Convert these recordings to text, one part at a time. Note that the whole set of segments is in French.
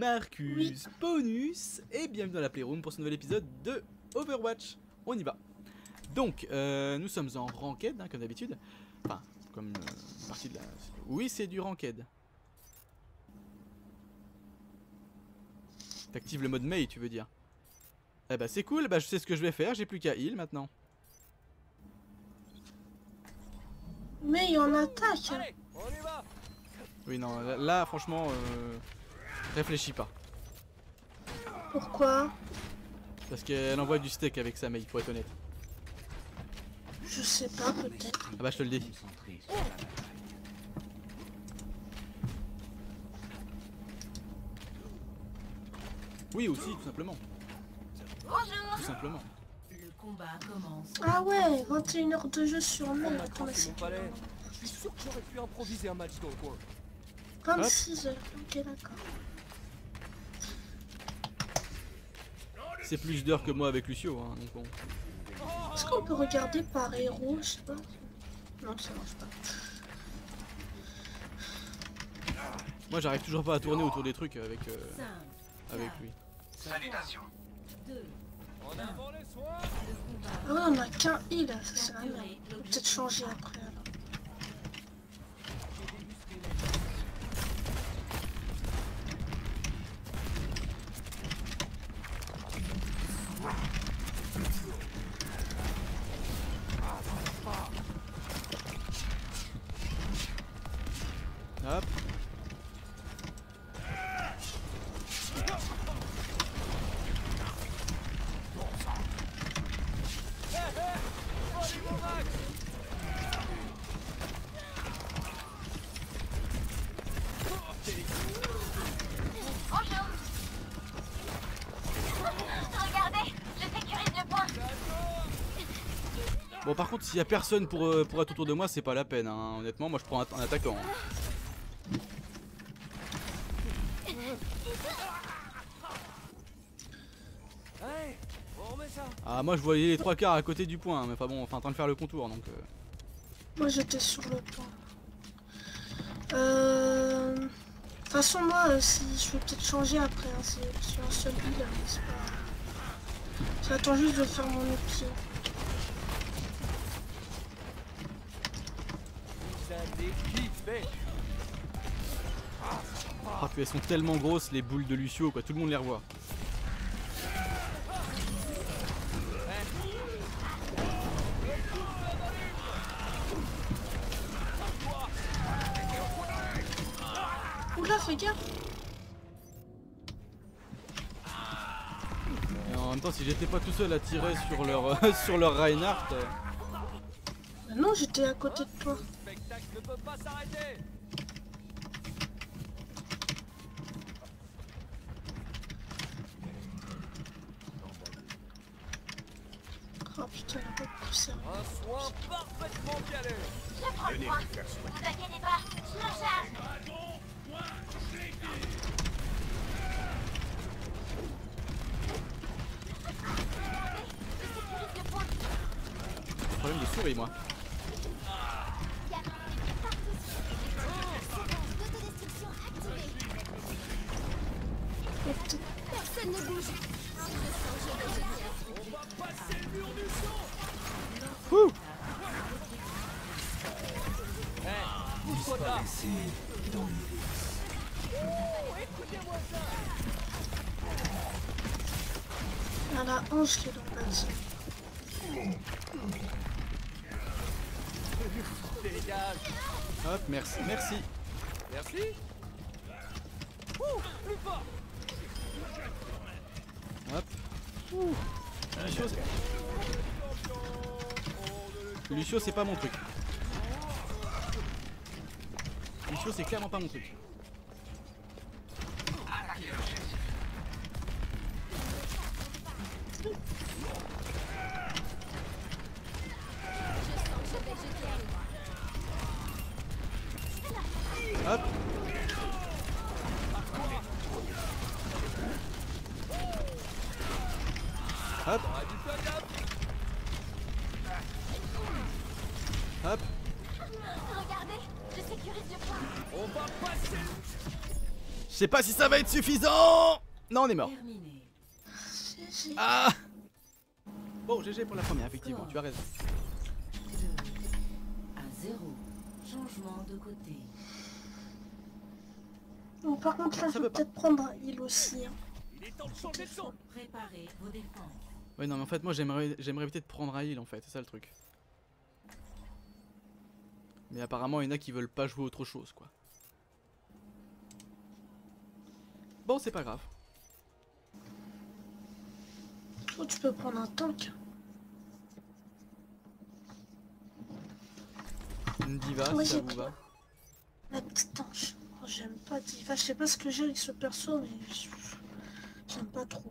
Marcus, Oui. Bonus, et bienvenue dans la Playroom pour ce nouvel épisode de Overwatch. On y va. Donc, nous sommes en ranked, hein, comme d'habitude. Enfin, comme une partie de la... Oui, c'est du ranked. T'actives le mode Mei, tu veux dire? Eh bah c'est cool, bah je sais ce que je vais faire, j'ai plus qu'à heal maintenant. Mais il en attaque. Allez, on y va. Oui, non, là franchement, réfléchis pas. Pourquoi? Parce qu'elle envoie du steak avec sa Mei, pour être honnête. Je sais pas, peut-être. Ah bah je te le dis. Oui aussi, tout simplement. Tout simplement. Le combat commence. Ah ouais, 21 heures de jeu sur On mail. m'a Attends, mais tracé c'est mon palais. Je suis sûr que j'aurais pu improviser un match dans le coin. 26 heures. Ok, d'accord. C'est plus d'heures que moi avec Lucio, hein, donc bon. Est-ce qu'on peut regarder par héros? Je sais pas. Non, ça marche pas. Moi j'arrive toujours pas à tourner autour des trucs avec, 5, avec lui. Salutations. 2, En avant les soins. Ah ouais, on a qu'un heal, ça c'est la merde. On peut peut-être changer après alors. Hop. Regardez, je sécurise le point. Bon par contre s'il y a personne pour être autour de moi c'est pas la peine hein. Honnêtement moi je prends un attaquant hein. Allez, on remet ça. Ah moi je voyais les trois quarts à côté du point hein, mais enfin bon enfin en train de faire le contour donc Moi j'étais sur le point. De toute façon, moi, si je vais peut-être changer après, hein, c'est sur un seul heal, hein, c'est pas. J'attends juste de faire mon épied. Vous allez kiffer. ah puis elles sont tellement grosses les boules de Lucio quoi, tout le monde les revoit. Oula, fais gaffe! Et en même temps si j'étais pas tout seul à tirer sur leur sur leur Reinhardt Bah non, j'étais à côté de toi. Le spectacle ne peut pas s'arrêter. Oh putain, il a pas poussé. Un soin parfaitement calé. Je prends le point. Vous inquiétez pas, je m'en charge. Je sécurise le point. problème de souris moi. Il y a partout. Séquence d'autodestruction activée. Oh, putain. Personne ne bouge. On va passer le mur du son. Wouh. Pousse-toi là. Écoutez-moi ça. Il y en a 11 qui est dans le bâtiment. Dégage. Hop merci, merci. Merci. Plus fort. Hop. Ouh. Lucio c'est pas mon truc. Lucio c'est clairement pas mon truc. Attaquez l'objectif. Hop. Hop. Hop. Regardez, je sécurise le point. On va passer. Je sais pas si ça va être suffisant. Non, on est mort. Terminé. GG. Ah. Bon, GG pour la première, effectivement, tu as raison. 2-0. Changement de côté. Bon, par contre, là, Ça je peut vais pas. peut-être prendre un heal aussi. Hein. Il est temps de changer de son. Préparez vos défenses. Ouais, non, mais en fait, moi j'aimerais éviter de prendre un heal en fait, c'est ça le truc. Mais apparemment, il y en a qui veulent pas jouer autre chose quoi. Bon, c'est pas grave. Oh, tu peux prendre un tank. Une diva, Moi, si ça j'ai vous pris- va. La petite ange. Oh, j'aime pas Diva. Je sais pas ce que j'ai avec ce perso, mais j'aime pas trop.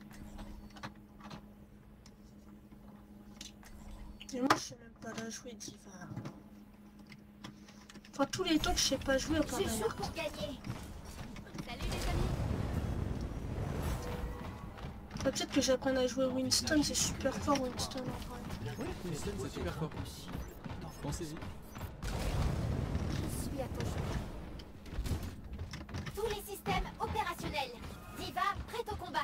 Et moi, je sais même pas la jouer, Diva. Enfin, tous les tanks, je sais pas jouer à part Je la joue marque. pour gagner. Salut les amis. Enfin, peut-être que j'apprenne à jouer Winston, c'est super fort Winston en vrai. Ouais, Winston, c'est super fort. Pensez-y. Je suis à ton chemin. Tous les systèmes opérationnels. Diva, prête au combat.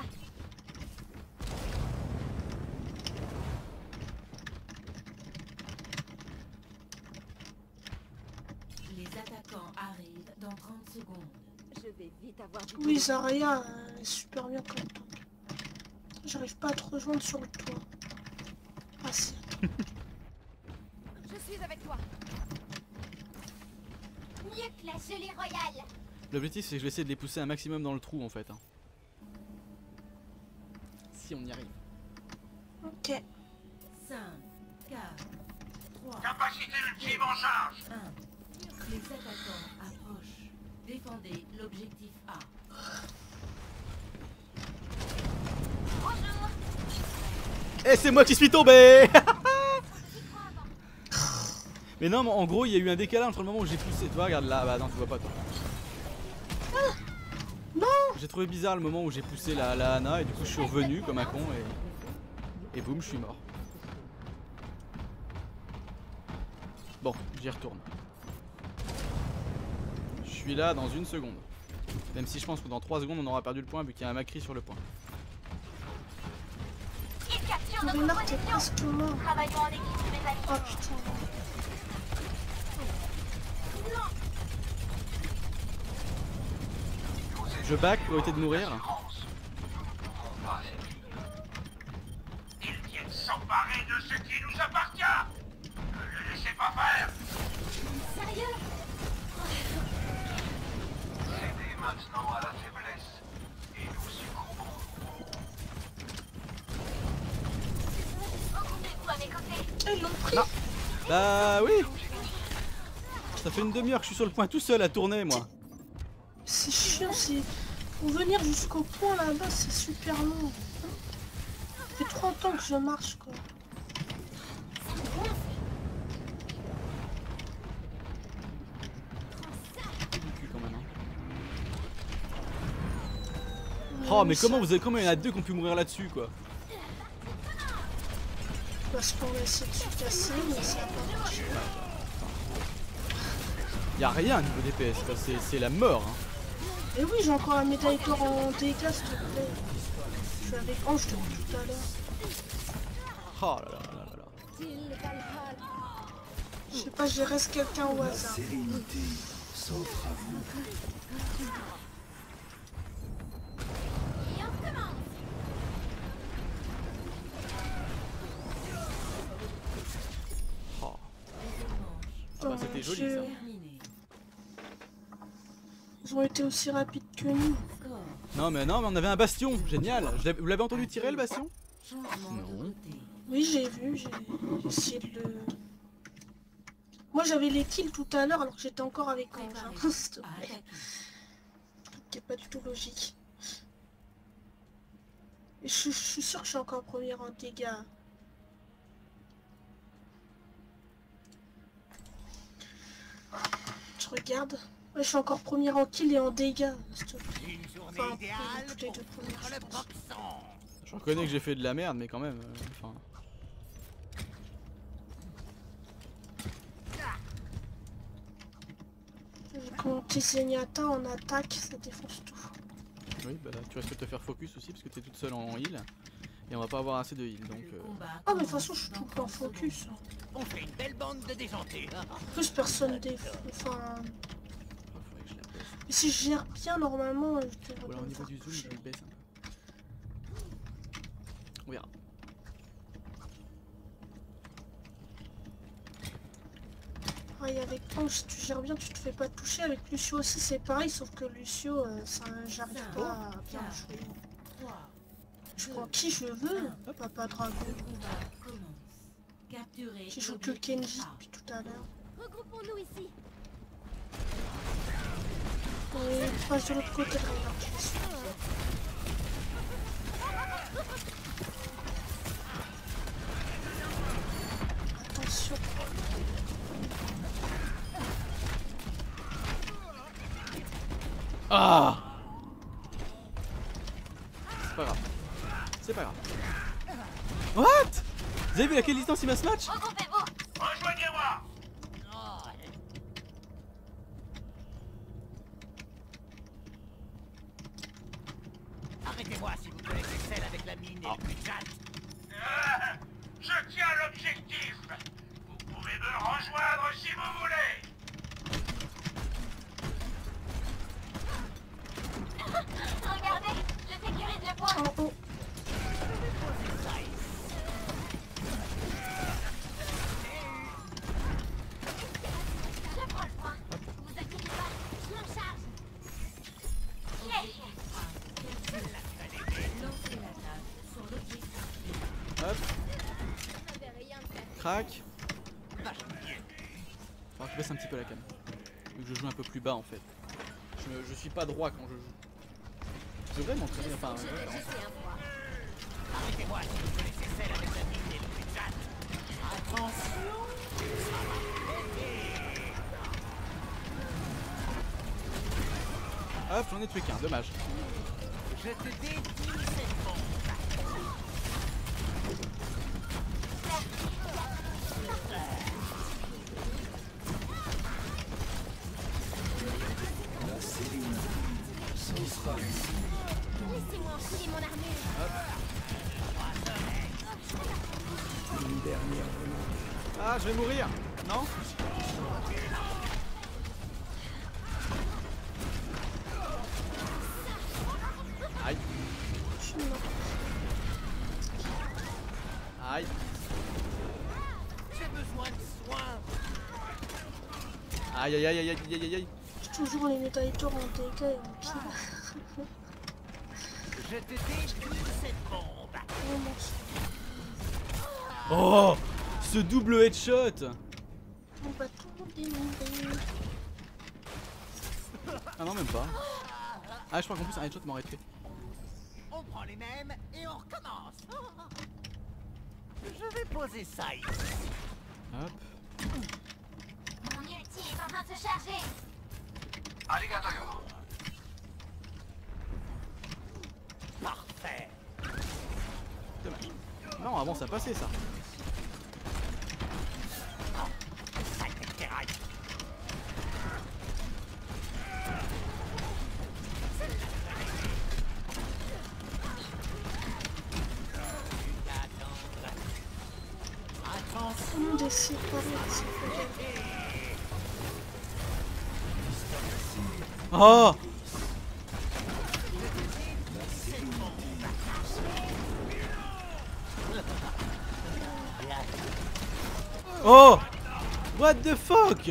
Les attaquants arrivent dans 30 secondes. Je vais vite avoir du Oui, Zarya est super bien comme tank. J'arrive pas à te rejoindre sur le toit. Ah si. Je suis avec toi. Mieux que la gelée royale. L'objectif, c'est que je vais essayer de les pousser un maximum dans le trou en fait. Hein. Si on y arrive. Ok. 5, 4, 3, Capacité ultime en charge. 1. Les attaquants approchent. Défendez l'objectif A. Bonjour. Et c'est moi qui suis tombé. Mais non, mais en gros, il y a eu un décalage entre le moment où j'ai poussé. Toi, regarde là, bah non, tu vois pas toi. Non. J'ai trouvé bizarre le moment où j'ai poussé la Ana et du coup je suis revenu comme un con et boum, je suis mort. Bon, j'y retourne. Je suis là dans une seconde. Même si je pense que dans 3 secondes on aura perdu le point vu qu'il y a un Macri sur le point. Il capture notre Renard, t'es position. presque mort. Travaillons en équipe, mes amis. Oh putain. Je back pour éviter de mourir. Ils viennent s'emparer de ce qui nous appartient. Ne les laissez pas faire. Sérieux? Cédez maintenant à la faiblesse et nous succombons. Regroupez-vous à mes côtés. Ah, ils l'ont pris. Bah oui. Ça fait une demi-heure que je suis sur le point tout seul à tourner moi. C'est chiant, c'est... Pour venir jusqu'au point là-bas, c'est super long. Ça fait 30 ans que je marche quoi. Du cul, quand même, hein. Oh mais comment il y en a deux qui ont pu mourir là-dessus quoi. Parce qu'on a essayé de se casser, mais ça a pas marché. Y'a rien au niveau DPS quoi, c'est la mort hein. Et oui, j'ai encore la médaille d'or en dégâts, s'il te plaît. Je suis avec Ange depuis tout à l'heure. Oh là là là là là. Je sais pas, je reste quelqu'un au hasard. Et on commence. Oh. Ah Oh, bah c'était joli Dieu. ça. Terminé. Ils ont été aussi rapides que nous. Score. Non mais on avait un bastion, génial. Vous l'avez entendu tirer le bastion? Changement Non. de côté. Oui, j'ai vu, j'ai essayé de le... Moi j'avais les kills tout à l'heure alors que j'étais encore avec Ange. Hein. S'il te À plaît. attaquer. Qui est pas du tout logique. Et je suis sûr que je suis encore premier en dégâts. Je regarde. Ouais, je suis encore premier en kill et en dégâts. s'il te plaît. Une journée Enfin, idéale toutes les pour deux premières, faire je le pense. boxon. Je reconnais que j'ai fait de la merde mais quand même, enfin... J'ai Quand tes Zenyatta en attaque, ça défonce tout. Oui, bah tu risques de te faire focus aussi parce que t'es toute seule en heal. Et on va pas avoir assez de heal donc. Ah, mais de toute façon, je suis tout le temps focus. On fait une belle bande de déjantés. En plus, personne défonce. Enfin. Oh, faudrait que je la baisse. Mais si je gère bien, normalement, je devrais Voilà, pas au me niveau faire du zoom, je toucher. le baisse un peu. On verra. Ouais, avec Ange, si tu gères bien, tu te fais pas toucher. Avec Lucio aussi, c'est pareil, sauf que Lucio, ça, j'arrive pas à bien jouer. 3, Je prends qui je veux, Papa Dragon. le combat commence. Capturez Qui joue que l'objectif Kenji A. depuis tout à l'heure. Regroupons-nous ici. Et il passe de l'autre côté de la carte. Attention. Ah! C'est pas grave. C'est pas grave. What? Vous avez vu à quelle distance il m'a ce match? Regroupez-vous. Rejoignez-moi. Arrêtez-moi si vous connaissez celle avec la mine et le plus de jatte. Je tiens l'objectif. Vous pouvez me rejoindre si vous voulez. Regardez, je sécurise le point. Oh, oh. Je prends le point. Vous inquiétez pas, je m'en charge. Lancez l'attaque sur l'objectif. Hop, J'avais rien de faire. crac. Faut que je baisse un petit peu la cam. Vu que je joue un peu plus bas en fait. Je suis pas droit quand je joue. Je devrais m'entraîner, enfin. Je vais jeter un froid. Arrêtez-moi si vous connaissez celle avec la mine et le plus de jatte. Attention. Hop, j'en ai tué qu'un, dommage. Je te dédie cette bombe. Laissez-moi enfiler mon armure. Ah, je vais mourir. Non? Aïe. Je suis mort. Aïe. J'ai besoin de soins. Aïe aïe aïe aïe aïe aïe aïe. J'ai toujours les médailles d'or en dégâts et en kill. Je te dédie cette bombe. Vraiment. Oh, ce double headshot. On va tout dénigrer. Ah non, même pas. Ah, je crois qu'en plus un headshot m'aurait tué. On prend les mêmes et on recommence. Je vais poser ça ici. Hop. Mon ulti est en train de se charger. Arigato. Parfait. Dommage. Non, avant ça passait ça. Sacré terraille. Tout le monde est séparé de ses collègues. Oh. Oh. What the fuck?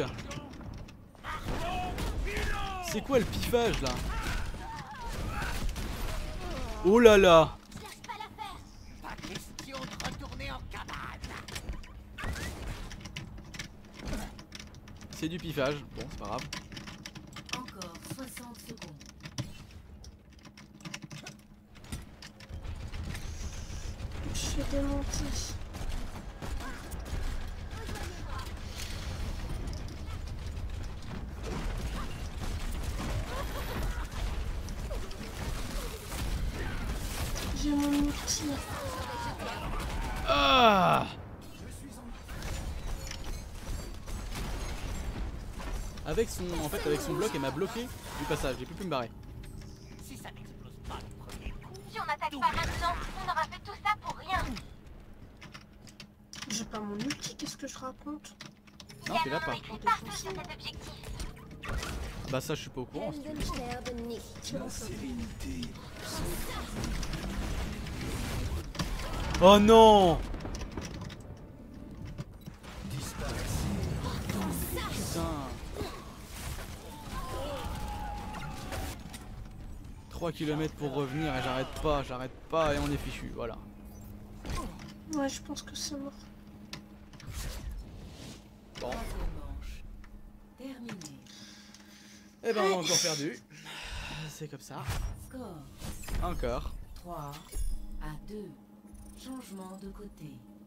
C'est quoi le piffage là? Oh là là. Je lâche pas l'affaire. Pas question de retourner en cabane. C'est du piffage. Bon, c'est pas grave. Encore 60 secondes. Je suis démonté. J'ai mon outil. Ah. avec son bloc, elle m'a bloqué du passage. J'ai plus pu me barrer. Si ça n'explose pas du premier coup, Si on n'attaque pas maintenant, on aura fait tout ça pour rien. J'ai pas mon ulti, qu'est-ce que je raconte? Non, tu l'as pas. Écrit partout sur cet objectif. Bah ça, je suis pas au courant. Oh non! Putain. 3 km pour revenir et j'arrête pas et on est fichu, voilà. Ouais, je pense que c'est mort. Bon. Troisième manche. Terminé. Eh ben on a encore perdu. C'est comme ça. Score Encore. 3 à 2. Changement de côté.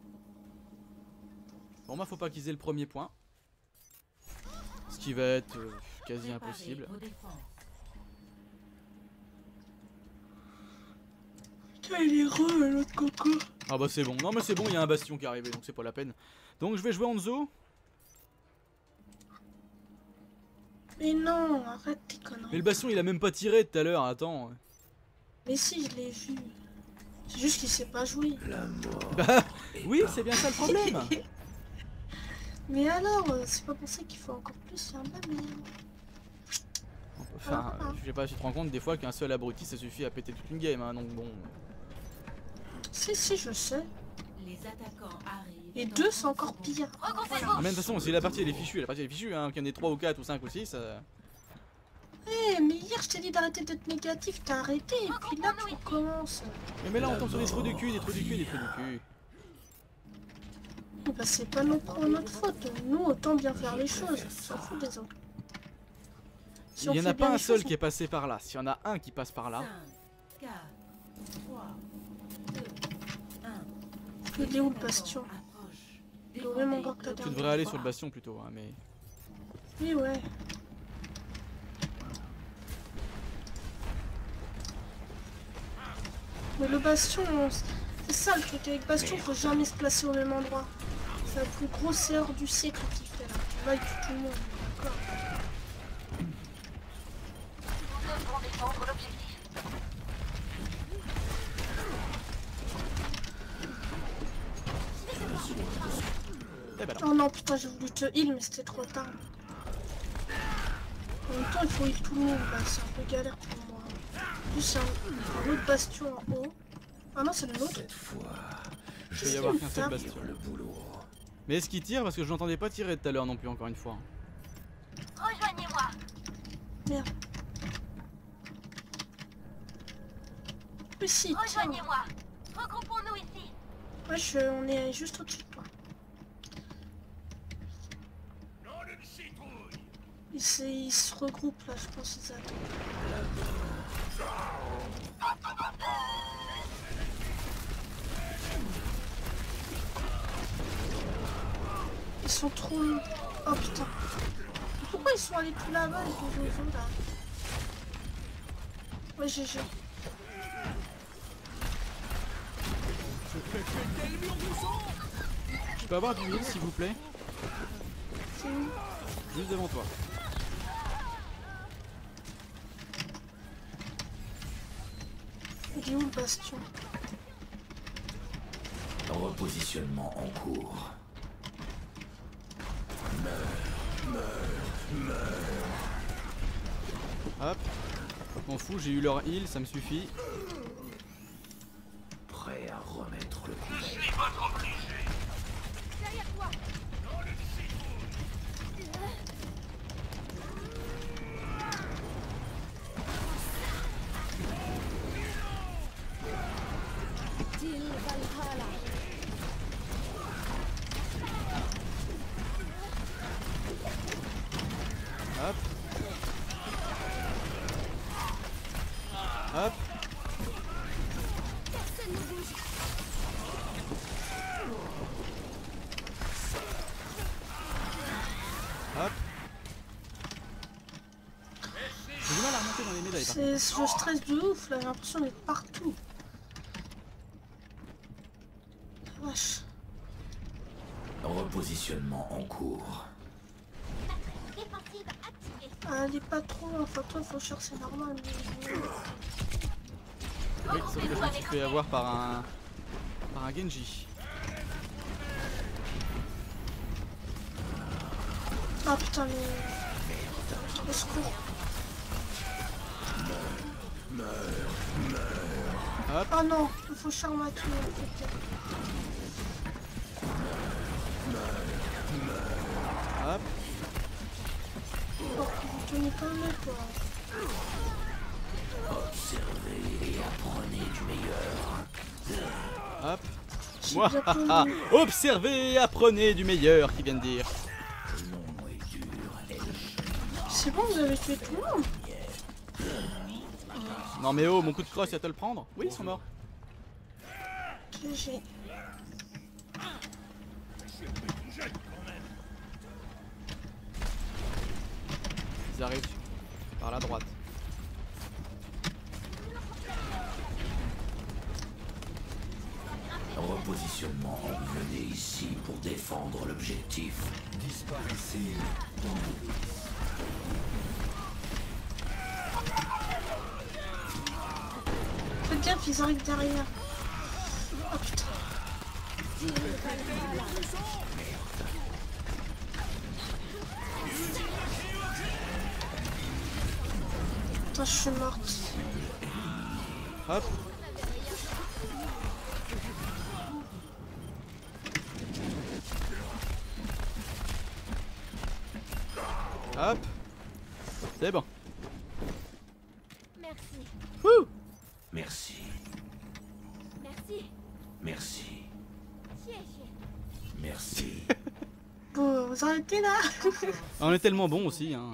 Bon bah faut pas qu'ils aient le premier point. Ce qui va être quasi Préparez impossible. vos défenses. Putain, il est heureux l'autre coco. Ah bah c'est bon. Non mais c'est bon, il y a un bastion qui est arrivé donc c'est pas la peine. Donc je vais jouer Hanzo. Mais non, arrête tes conneries. Mais le bastion il a même pas tiré tout à l'heure, attends. Mais si, je l'ai vu. C'est juste qu'il sait pas jouer. Bah oui, c'est bien ça le problème. Mais alors, c'est pas pour ça qu'il faut encore plus faire de la merde. Enfin, je sais pas si tu te rends compte des fois qu'un seul abruti ça suffit à péter toute une game, hein, donc bon. Si, je sais. Les attaquants arrivent. Et dans 2, c'est 30 encore secondes. pire. Regroupez-vous. Mais de toute façon, si la partie elle est fichue, hein, qu'il y en ait 3 ou 4 ou 5 ou 6. Eh, mais hier je t'ai dit d'arrêter d'être négatif, t'as arrêté, et puis là tu recommences. Mais là on tombe sur des trous de cul, des trous de cul, des trous de cul. Bah c'est pas notre faute, nous autant bien faire les choses, on s'en fout des autres. Si on Il y en fait a bien pas un les seul choses, qui est passé par là. S'il y en a un qui passe par là. 5, 4, 3, 2, 1. Il est où le bastion? Il est vraiment encore que la Tu dernière devrais aller fois. sur le bastion plutôt, hein, mais. Oui, ouais. Mais le bastion, c'est ça le truc avec bastion, faut jamais se placer au même endroit. C'est la plus grosse erreur du siècle qu'il fait là. Là il tue tout le monde, d'accord. Nous devons défendre l'objectif. Eh ben là. Oh non putain j'ai voulu te heal mais c'était trop tard. En même temps il faut heal tout le monde là, c'est un peu galère pour moi. En plus c'est un autre bastion en haut. Ah non c'est le nôtre. Il peut y avoir qu'un seul bastion. Mais est-ce qu'il tire? Parce que je l'entendais pas tirer tout à l'heure non plus, encore une fois. Rejoignez-moi. Merde. Mais si, tiens. Rejoignez-moi. Regroupons-nous ici. Ouais, on est juste au-dessus de toi. Non, d'une citrouille. Ils se regroupent là, je pense qu'ils attendent. Ils sont trop... Oh putain. Pourquoi ils sont allés tout là-bas les deux zozo là? Ouais, GG. Je peux avoir du heal s'il vous plaît? C'est où? Juste devant toi. Il est où le bastion? Repositionnement en cours. Hop. M'en fous, j'ai eu leur heal, ça me suffit. Prêt à remettre le coup. Je suis votre obligé. Derrière toi. Non, d'une citrouille. Hop. Hop. Hop. J'ai du mal à remonter dans les médailles par contre. Je stresse de ouf là, j'ai l'impression d'être partout. La vache. Repositionnement en cours. Défensive active. Elle est pas trop, enfin toi faucheur c'est normal. Mais... Oui, sauf que je me suis fait avoir par un Genji. Ah putain mais... Au secours. Hop, Ah non, le faucheur m'a tué en fait. hop, Oh, vous tenez pas le quoi. Observez et apprenez du meilleur. hop. J'ai Moi, déjà haha, connu. observez et apprenez du meilleur qui vient de dire. Long et dur est le C'est bon, vous avez tué tout le monde. Non mais oh, mon coup de crosse, il va te le prendre? Oui, ils sont morts. GG. Ils arrivent par la droite. repositionnement. Venez ici pour défendre l'objectif. Disparaissez. Faites gaffe, ils arrivent derrière. Oh putain. Putain, je suis morte. Hop. Hop. C'est bon. Merci. Wouh. Merci. Merci. Merci. Chier, chier. Merci. Bon, vous arrêtez là. On est tellement bon aussi, hein.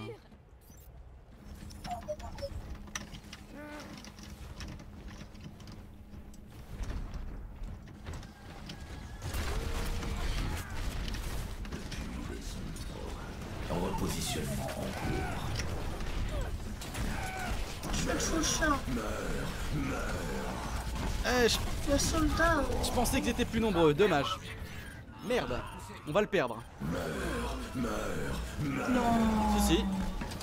Repositionnement en cours. Je suis le faucheur. Eh, Le soldat. je pensais qu'ils étaient plus nombreux, dommage. Merde, on va le perdre. Non. Si, si.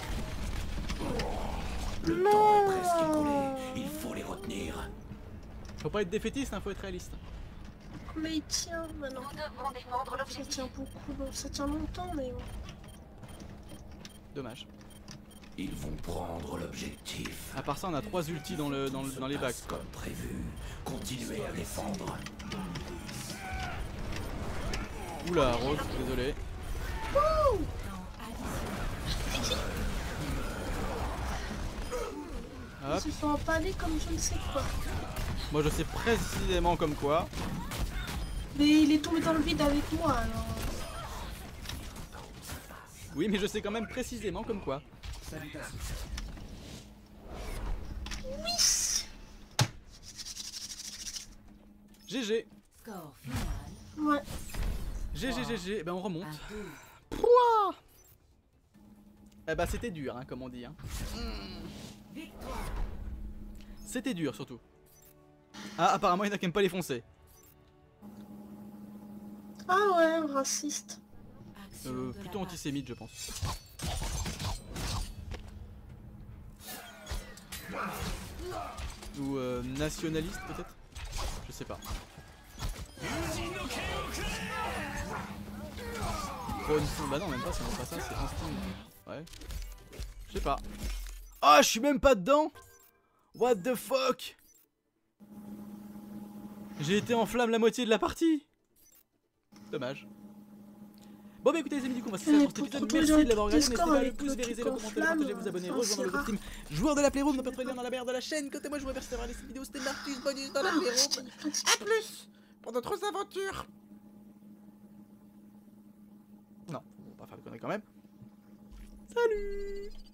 Le temps est Non. presque écoulé. Il faut les retenir. Faut pas être défaitiste, hein, faut être réaliste. Mais il tient. Bah non. Ça tient beaucoup. Ça tient longtemps, mais bon. Dommage. Ils vont prendre l'objectif. À part ça, on a 3 ultis dans les bacs. Passe comme prévu. Continuez à défendre. Oula, Rose, désolé. Hop. Ils se sont empalés comme je ne sais quoi. Moi je sais précisément comme quoi. Mais il est tombé dans le vide avec moi alors. Oui, mais je sais quand même précisément comme quoi. Oui. GG. Score final Ouais. GG. Ben on remonte. à 2. Pouah. Eh bah c'était dur, hein, comme on dit. Hein. Victoire. C'était dur surtout. Ah, apparemment il y en a qui aiment pas les foncés. Ah ouais, raciste. Action de la Plutôt base. antisémite, je pense. Ou nationaliste peut-être. Je sais pas. Instinct. Bah non, même pas, c'est même pas ça, c'est instinct. Ouais. Je sais pas. Ah, je suis même pas dedans. What the fuck. J'ai été en flamme la moitié de la partie. Dommage. Bon bah écoutez les amis, du coup on va se faire pour cet épisode. Merci de l'avoir regardé, n'hésitez pas à le pouce, vérifier, le commenter, le partager, vous abonner, rejoindre le groupe Team joueur de la Playroom, dans votre lien dans la barre de la chaîne. Côté moi je vous remercie d'avoir regardé cette vidéo, c'était Marcus, bonus dans la Playroom. A plus pour d'autres aventures. Non, on va pas faire de conneries quand même. Salut.